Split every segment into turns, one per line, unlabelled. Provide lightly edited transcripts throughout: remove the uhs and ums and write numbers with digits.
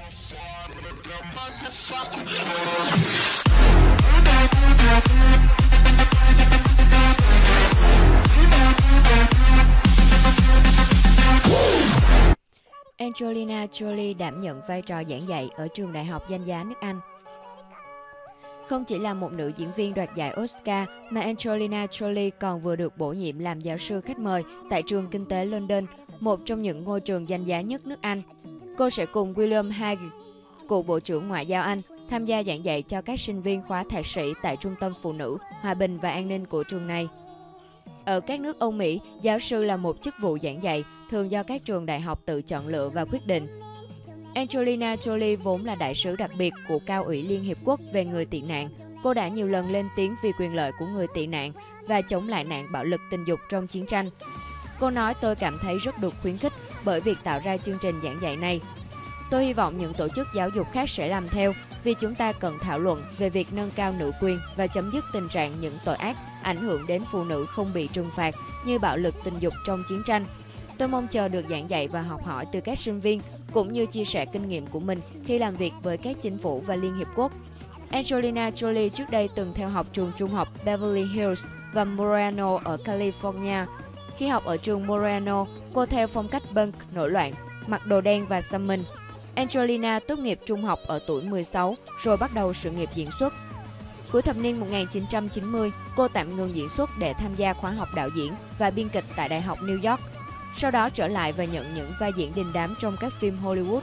Angelina Jolie đảm nhận vai trò giảng dạy ở trường đại học danh giá nước Anh. Không chỉ là một nữ diễn viên đoạt giải Oscar, mà Angelina Jolie còn vừa được bổ nhiệm làm giáo sư khách mời tại trường kinh tế London, một trong những ngôi trường danh giá nhất nước Anh. Cô sẽ cùng William Hague, cựu Bộ trưởng Ngoại giao Anh, tham gia giảng dạy cho các sinh viên khóa thạc sĩ tại Trung tâm Phụ nữ, Hòa bình và An ninh của trường này. Ở các nước Âu Mỹ, giáo sư là một chức vụ giảng dạy, thường do các trường đại học tự chọn lựa và quyết định. Angelina Jolie vốn là đại sứ đặc biệt của Cao ủy Liên Hiệp Quốc về người tị nạn. Cô đã nhiều lần lên tiếng vì quyền lợi của người tị nạn và chống lại nạn bạo lực tình dục trong chiến tranh. Cô nói: "Tôi cảm thấy rất được khuyến khích bởi việc tạo ra chương trình giảng dạy này. Tôi hy vọng những tổ chức giáo dục khác sẽ làm theo, vì chúng ta cần thảo luận về việc nâng cao nữ quyền và chấm dứt tình trạng những tội ác ảnh hưởng đến phụ nữ không bị trừng phạt như bạo lực tình dục trong chiến tranh. Tôi mong chờ được giảng dạy và học hỏi từ các sinh viên, cũng như chia sẻ kinh nghiệm của mình khi làm việc với các chính phủ và Liên Hiệp Quốc." Angelina Jolie trước đây từng theo học trường trung học Beverly Hills và Moreno ở California. Khi học ở trường Moreno, cô theo phong cách punk nổi loạn, mặc đồ đen và xăm mình. Angelina tốt nghiệp trung học ở tuổi 16 rồi bắt đầu sự nghiệp diễn xuất. Cuối thập niên 1990, cô tạm ngừng diễn xuất để tham gia khóa học đạo diễn và biên kịch tại Đại học New York. Sau đó trở lại và nhận những vai diễn đình đám trong các phim Hollywood.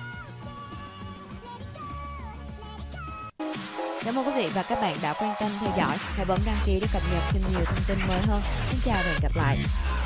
Cảm ơn quý vị và các bạn đã quan tâm theo dõi. Hãy bấm đăng ký để cập nhật thêm nhiều thông tin mới hơn. Xin chào và hẹn gặp lại.